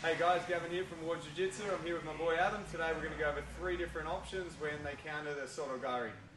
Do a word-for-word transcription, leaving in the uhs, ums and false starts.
Hey guys, Gavin here from Ouchi Jitsu. I'm here with my boy Adam. Today we're going to go over three different options when they counter the Osoto Gari.